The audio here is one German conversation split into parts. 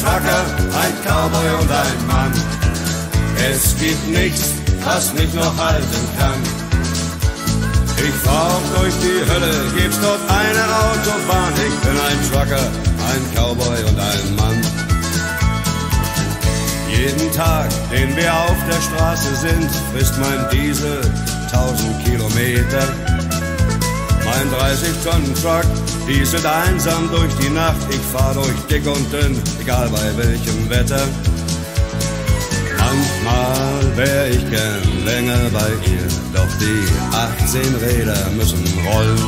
Trucker, ein Cowboy und ein Mann. Es gibt nichts, was mich noch halten kann. Ich fahr auch durch die Hölle, gibt's dort eine Autobahn. Ich bin ein Trucker, ein Cowboy und ein Mann. Jeden Tag, den wir auf der Straße sind, frisst mein Diesel 1000 Kilometer. Mein 30-Tonnen-Truck dieselt einsam durch die Nacht. Ich fahr durch dick und dünn, egal bei welchem Wetter. Manchmal wär ich gern länger bei ihr, doch die 18 Räder müssen rollen.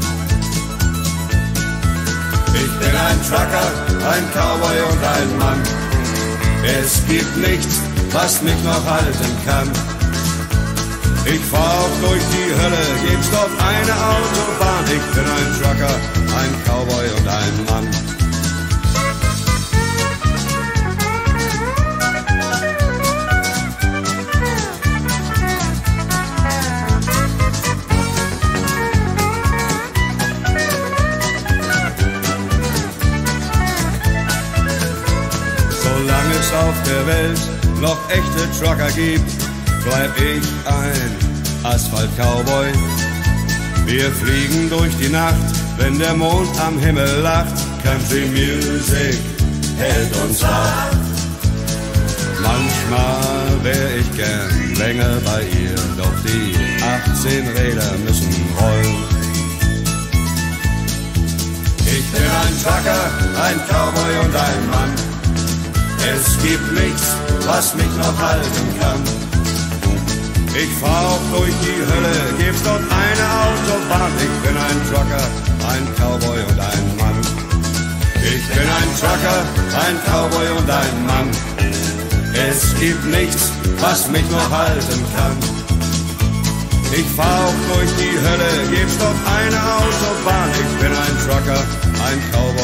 Ich bin ein Trucker, ein Cowboy und ein Mann. Es gibt nichts, was mich noch halten kann. Ich fahr auch durch die Hölle, gibt's dort eine Autobahn. Ich bin ein Trucker, ein Cowboy und ein Mann. Solange es auf der Welt noch echte Trucker gibt, bleib ich ein Asphalt-Cowboy. Wir fliegen durch die Nacht, wenn der Mond am Himmel lacht. Country Music hält uns wach. Manchmal wär ich gern länger bei ihr, doch die 18 Räder müssen rollen. Ich bin ein Trucker, ein Cowboy und ein Mann. Es gibt nichts, was mich noch halten kann. Ich fahr auch durch die Hölle, gibt's dort eine Autobahn. Ich bin ein Trucker, ein Cowboy und ein Mann. Ich bin ein Trucker, ein Cowboy und ein Mann. Es gibt nichts, was mich noch halten kann. Ich fahr auch durch die Hölle, gibt's dort eine Autobahn. Ich bin ein Trucker, ein Cowboy